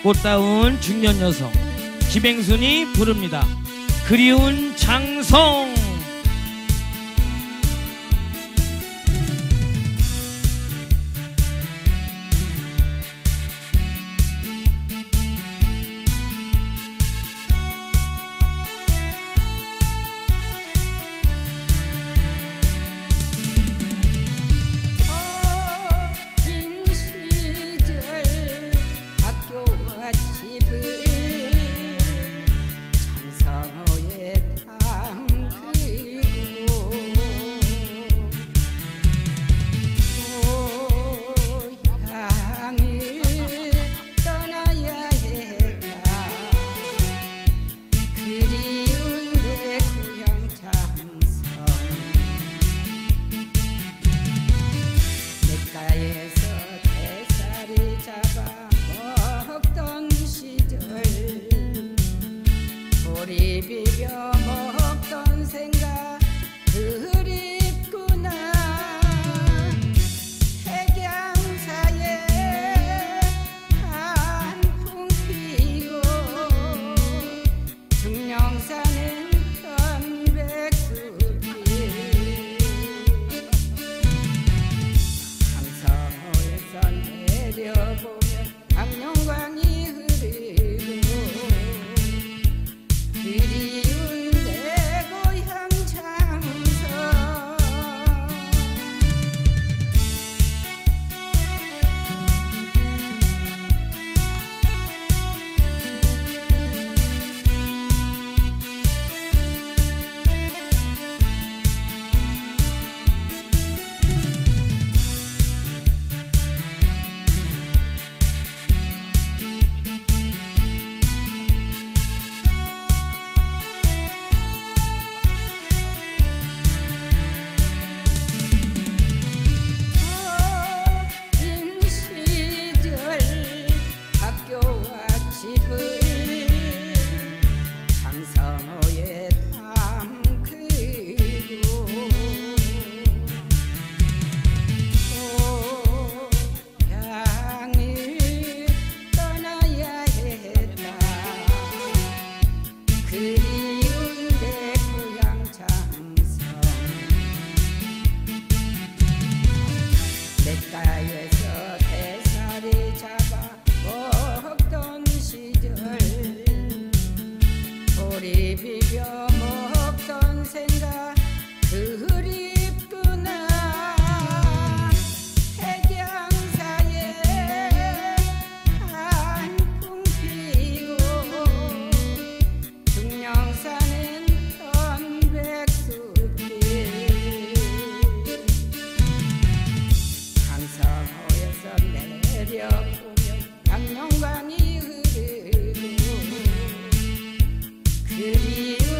꽃다운 중년 여성 김행순이 부릅니다. 그리운 장성. 우리 비벼 먹던 생각 그립구나. 핵양사에 한풍 피고 중령사는 편백숲길 강서에서 내려보면 강룡광이 그리운 내 고향 장서. 장성호에 담그고 고향을 떠나야 했다. 그리운 내 고향 장성. 냇가에서 대사리 잡아 먹던 시절 우리 비벼 먹던 생각 그립구나. 핵양사에 한풍 피고 중령사는 편백숲길 강서호에서 내려보면 강룡광이 흐르고 그리운